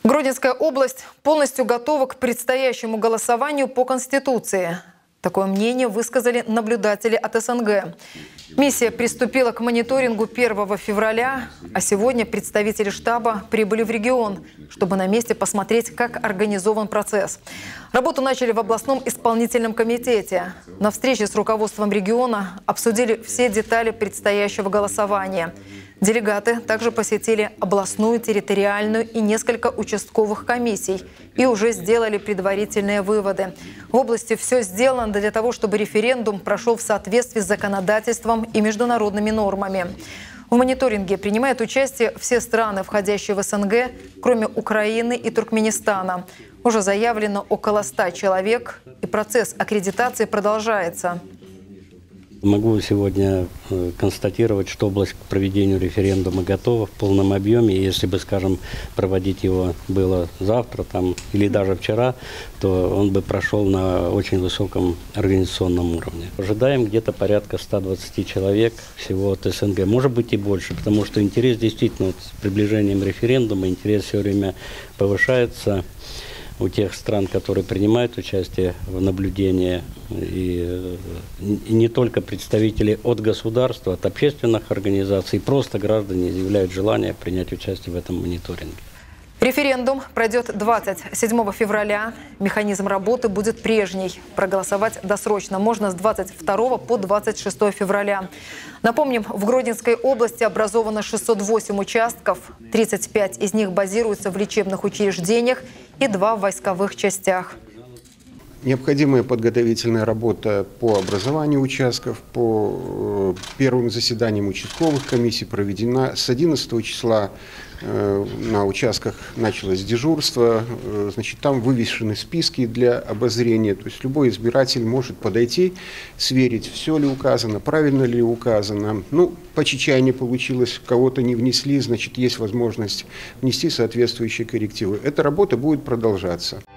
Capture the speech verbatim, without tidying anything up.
Гродненская область полностью готова к предстоящему голосованию по Конституции. Такое мнение высказали наблюдатели от СНГ. Миссия приступила к мониторингу первого февраля, а сегодня представители штаба прибыли в регион, чтобы на месте посмотреть, как организован процесс. Работу начали в областном исполнительном комитете. На встрече с руководством региона обсудили все детали предстоящего голосования. Делегаты также посетили областную, территориальную и несколько участковых комиссий и уже сделали предварительные выводы. В области все сделано для того, чтобы референдум прошел в соответствии с законодательством и международными нормами. В мониторинге принимают участие все страны, входящие в СНГ, кроме Украины и Туркменистана. Уже заявлено около ста человек, и процесс аккредитации продолжается. Могу сегодня констатировать, что область к проведению референдума готова в полном объеме. И если бы, скажем, проводить его было завтра там, или даже вчера, то он бы прошел на очень высоком организационном уровне. Ожидаем где-то порядка ста двадцати человек всего от СНГ. Может быть и больше, потому что интерес действительно вот, с приближением референдума, интерес все время повышается у тех стран, которые принимают участие в наблюдении, и, и не только представители от государства, от общественных организаций, просто граждане изъявляют желание принять участие в этом мониторинге. Референдум пройдет двадцать седьмого февраля. Механизм работы будет прежний. Проголосовать досрочно можно с двадцать второго по двадцать шестое февраля. Напомним, в Гродненской области образовано шестьсот восемь участков. тридцать пять из них базируются в лечебных учреждениях и два в войсковых частях. Необходимая подготовительная работа по образованию участков, по первым заседаниям участковых комиссий проведена. С одиннадцатого числа на участках началось дежурство. Значит, там вывешены списки для обозрения. То есть любой избиратель может подойти, сверить, все ли указано, правильно ли указано. Ну, по Чечае не получилось, кого-то не внесли, значит, есть возможность внести соответствующие коррективы. Эта работа будет продолжаться.